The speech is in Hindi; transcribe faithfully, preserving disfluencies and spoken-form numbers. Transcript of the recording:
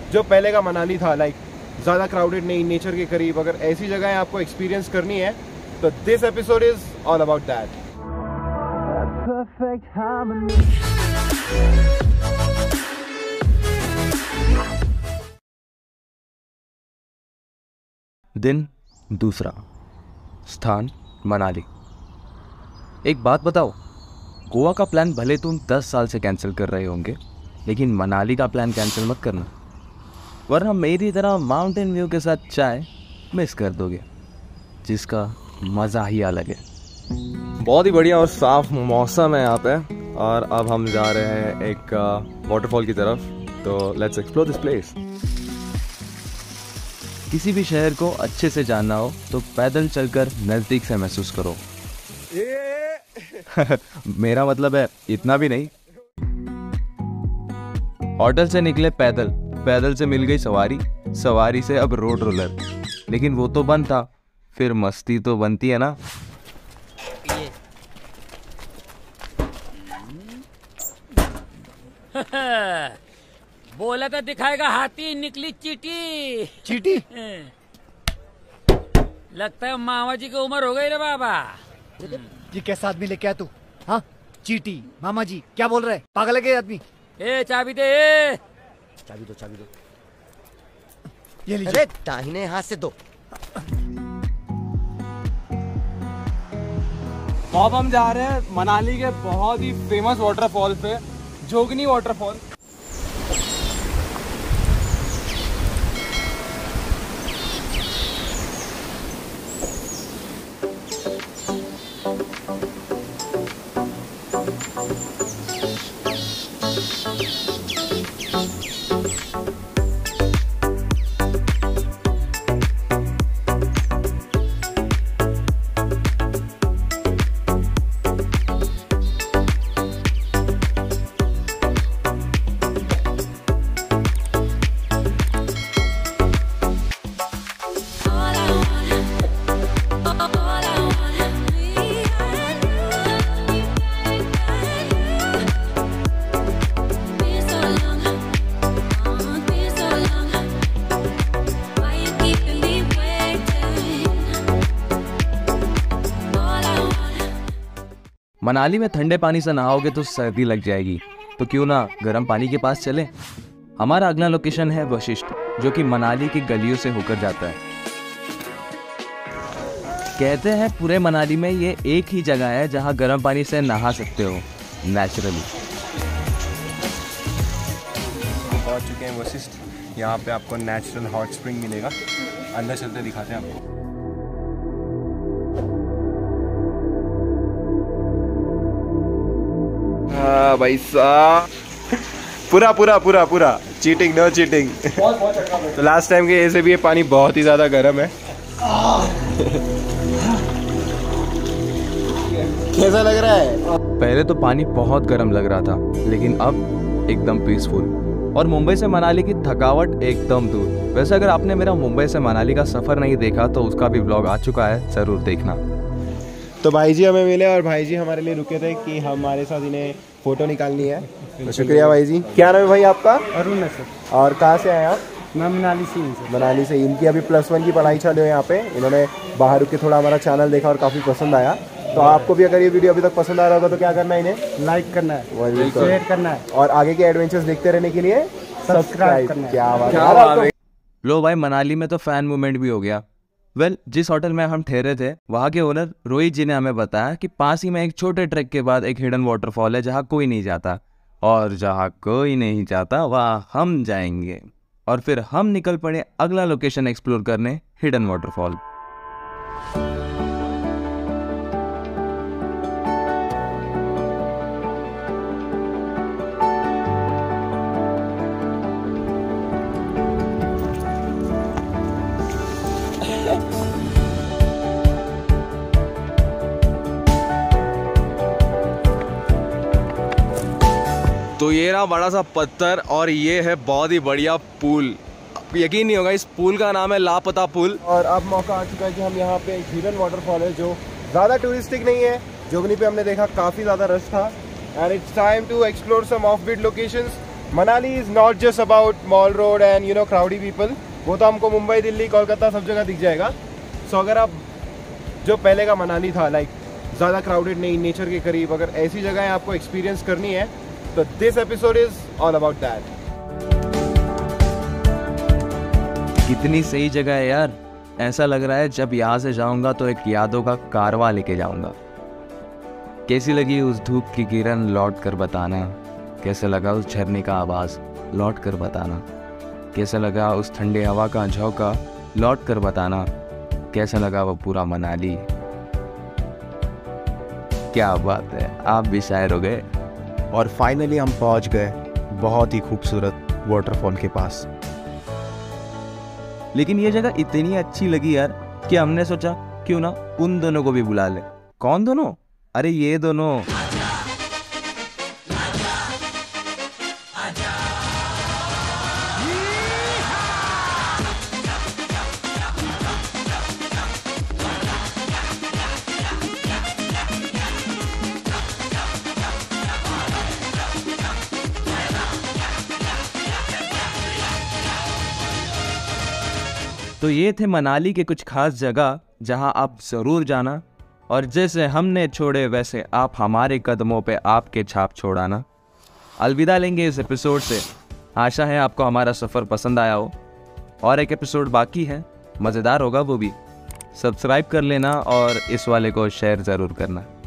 जो पहले का मनाली था, लाइक ज़्यादा क्राउडेड नहीं, नेचर के करीब। अगर ऐसी जगह आपको एक्सपीरियंस करनी है तो this episode is all about that. दिन दूसरा, स्थान मनाली। एक बात बताओ, गोवा का प्लान भले तुम दस साल से कैंसिल कर रहे होंगे, लेकिन मनाली का प्लान कैंसिल मत करना, वरना मेरी तरह माउंटेन व्यू के साथ चाय मिस कर दोगे, जिसका मज़ा ही अलग है। बहुत ही बढ़िया और साफ मौसम है यहाँ पे, और अब हम जा रहे हैं एक वाटरफॉल की तरफ, तो लेट्स एक्सप्लोर दिस प्लेस। किसी भी शहर को अच्छे से जानना हो तो पैदल चलकर नज़दीक से महसूस करो। मेरा मतलब है इतना भी नहीं। होटल से निकले पैदल, पैदल से मिल गई सवारी, सवारी से अब रोड रोलर, लेकिन वो तो बंद था, फिर मस्ती तो बनती है ना। बोला तो दिखाएगा हाथी, निकली चीटी। चीटी? लगता है मामा जी की उम्र हो गई रे बाबा। ये कैसा आदमी लेके आया तू? हाँ, चीटी मामा जी क्या बोल रहे हैं? पागल है क्या आदमी? ए चाबी दे, ए चाबी दो, चाबी दो। ये लीजिए। अरे दाहिने हाथ से दो। अब हम जा रहे हैं मनाली के बहुत ही फेमस वाटरफॉल पे, जोगनी वाटरफॉल। मनाली में ठंडे पानी से नहाओगे तो सर्दी लग जाएगी, तो क्यों ना गर्म पानी के पास चले। हमारा अगला लोकेशन है वशिष्ठ, जो कि मनाली की गलियों से होकर जाता है। कहते हैं पूरे मनाली में ये एक ही जगह है जहां गर्म पानी से नहा सकते हो नेचुरली। पहुंच चुके हैं वशिष्ठ। यहाँ पे आपको नेचुरल हॉट स्प्रिंग मिलेगा। अंदर चलते दिखाते हैं आपको। हाँ भाई साहब, पूरा पूरा पूरा पूरा चीटिंग, नो चीटिंग। तो लास्ट टाइम के ऐसे भी ये पानी बहुत ही ज्यादा गर्म है। कैसा लग रहा है? पहले तो पानी बहुत गर्म लग रहा था, लेकिन अब एकदम पीसफुल, और मुंबई से मनाली की थकावट एकदम दूर। वैसे अगर आपने मेरा मुंबई से मनाली का सफर नहीं देखा तो उसका भी व्लॉग आ चुका है, जरूर देखना। तो भाई जी हमें मिले और भाई जी हमारे लिए रुके थे कि हमारे साथ इन्हें फोटो निकालनी है। तो शुक्रिया भाई जी। क्या नाम है भाई आपका? अरुण है सर। और कहाँ से आए आप? मैं मनाली से हूँ सर। मनाली से। इनकी अभी प्लस वन की पढ़ाई चल रही है यहाँ पे। इन्होंने बाहर रुक के थोड़ा हमारा चैनल देखा और काफ़ी पसंद आया। तो आपको भी अगर ये वीडियो अभी तक पसंद आ रहा होगा तो क्या करना है? इन्हें लाइक करना है, शेयर करना है, और आगे के एडवेंचर्स देखते रहने के लिए सब्सक्राइब करना है। क्या बात है। लो भाई, मनाली में तो फैन मूवमेंट भी हो गया। वेल well, जिस होटल में हम ठहरे थे वहाँ के ओनर रोहित जी ने हमें बताया कि पास ही में एक छोटे ट्रैक के बाद एक हिडन वाटरफॉल है जहाँ कोई नहीं जाता, और जहाँ कोई नहीं जाता वहाँ हम जाएंगे। और फिर हम निकल पड़े अगला लोकेशन एक्सप्लोर करने, हिडन वाटरफॉल। तो ये रहा बड़ा सा पत्थर, और ये है बहुत ही बढ़िया पुल। यकीन नहीं होगा, इस पुल का नाम है लापता पुल। और अब मौका आ चुका है कि हम यहाँ पे एक हिडन वाटरफॉल है जो ज़्यादा टूरिस्टिक नहीं है। जोगनी पे हमने देखा काफ़ी ज़्यादा रश था, and it's time to explore some offbeat locations. Manali is not just about Mall Road and you know crowdy people. वो तो हमको मुंबई, दिल्ली, कोलकाता सब जगह दिख जाएगा। सो so, अगर आप जो पहले का मनाली था, लाइक ज़्यादा क्राउडेड नहीं, नेचर के करीब, अगर ऐसी जगह आपको एक्सपीरियंस करनी है तो this episode is all about that. कितनी सही जगह है यार। ऐसा लग रहा है जब यहाँ से जाऊंगा तो एक यादों का कारवां लेके जाऊंगा। कैसी लगी उस धूप की किरण लौट कर बताना, कैसा लगा उस झरने का आवाज़ लौट कर बताना, कैसा लगा उस ठंडे हवा का झोंका लौट कर बताना, कैसा लगा वो पूरा मनाली। क्या बात है, आप भी शायर हो गए। और फाइनली हम पहुंच गए बहुत ही खूबसूरत वाटरफॉल के पास। लेकिन ये जगह इतनी अच्छी लगी यार कि हमने सोचा क्यों ना उन दोनों को भी बुला ले। कौन दोनों? अरे ये दोनों। तो ये थे मनाली के कुछ खास जगह जहां आप ज़रूर जाना, और जैसे हमने छोड़े वैसे आप हमारे कदमों पे आपके छाप छोड़ाना। अलविदा लेंगे इस एपिसोड से। आशा है आपको हमारा सफ़र पसंद आया हो। और एक एपिसोड बाकी है, मज़ेदार होगा वो भी। सब्सक्राइब कर लेना और इस वाले को शेयर ज़रूर करना।